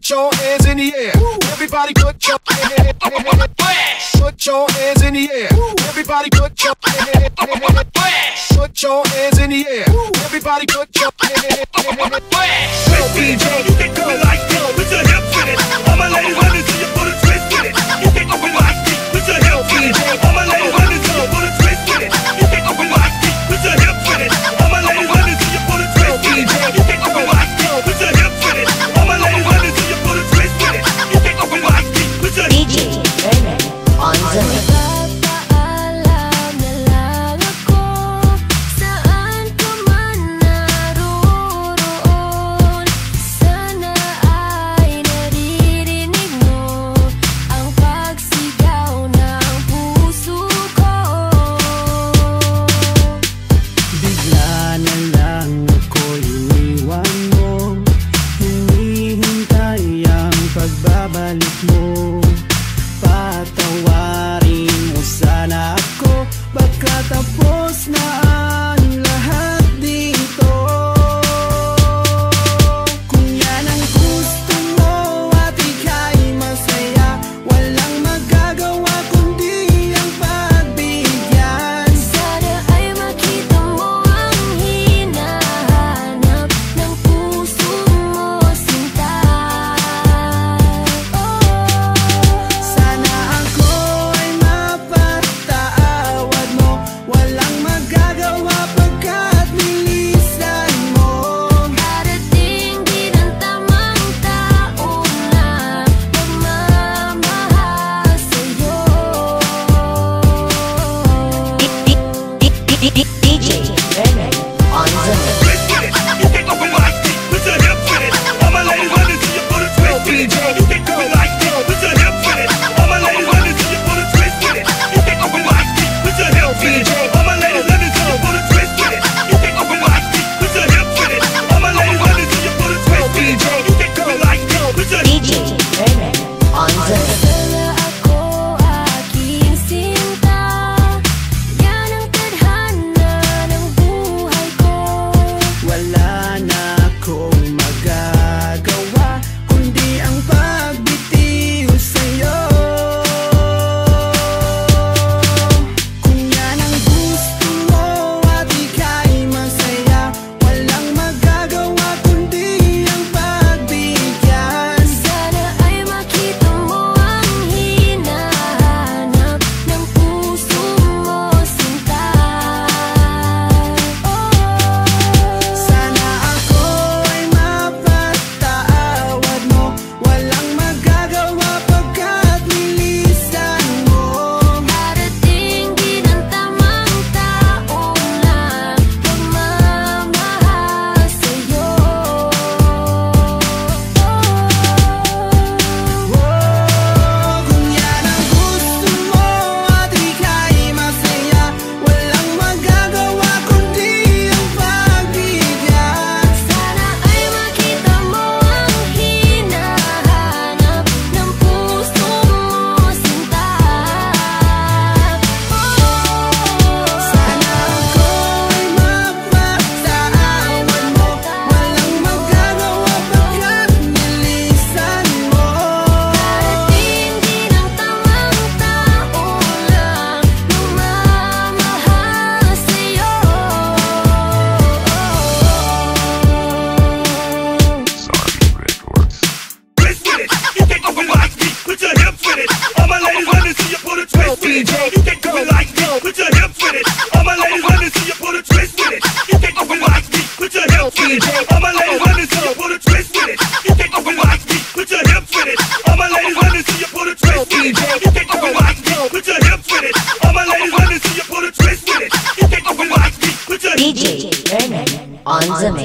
Put your hands in the air. Everybody put your hands. Put your hands in the air. Everybody put your hands. Put your hands in the air. Everybody put your hands. Go DJ, you can do it like this. Put your hips in it. All my ladies, let me see you put a twist in it. You can do it like this. Put your hips in it. All my ladies, let me see you put a twist in it. You can do it like this. Put your hips in it. All my ladies, let me see you put a twist in it. You can do it like this. Put your hips in it. All my ladies, let me see you put a twist in it. You can do it like this. Put your DJ on the mix. Pagbabalik mo, patawarin mo sana ako. Baka tapos na ang lahat dito. Kung yan ang gusto mo at ika'y masaya, walang magagawa kundi ang pagbigyan. Sana ay makita mo ang hinahanap ng puso mo, sinta. Walang magagawa pagkat nilisan mo. Darating din ang tamang taon na magmamahal sa'yo. DJ Renner on the mix. You can do it like this. Put your hips in it. All my ladies, let me see you put a twist in it. You can do it like this. Put your hips in it. All my ladies, let me see you put a twist in it. You can do it like this. Put your hips in it. All my ladies, let me see you put a twist in it. You can do it like this. Put your hips in it. All my ladies, let me see you put a twist in it. You can do it like this. Put your DJ Renner on the mix. Sana ako aking sinta, yan ang tadhana ng buhay ko. Wala na akong magagawa kundi ang pagbitiw sa'yo. Kung yan ang gusto mo at ika'y masaya, walang magagawa kundi ang pagbigyan. Sana ay makita mo ang hinahanap ng puso mo, sinta. Sana ako ay mapatawad mo, walang magagawa pagkat nilisan mo. Darating din ang tamang taon na magmamahal sa'yo. Kung yan ang gusto mo at ika'y masaya, walang magagawa kundi ang pagbigyan. Sana ay makita mo ang hinahanap ng puso mo, sinta. Sana ako ay mapatawad mo, walang magagawa pagkat nilisan mo. Darating din ang tamang taon na magmamahal sa'yo. twist in it. You can do it like this. Put your hips in it. All my ladies, let me see you put a twist in it. You can do it like this. Put your hips in it. All my ladies, let me see you put a twist in it. You can do it like this. Put your hips in it. All my ladies, let me see you put a twist in it. You can do it like this. Put your hips in it. All my ladies, let me see you put a twist in it. You can do it like this. Put your hips in it. All my ladies, let me see you put a twist in it. You can do it like this. Put your DJ Renner on the mix.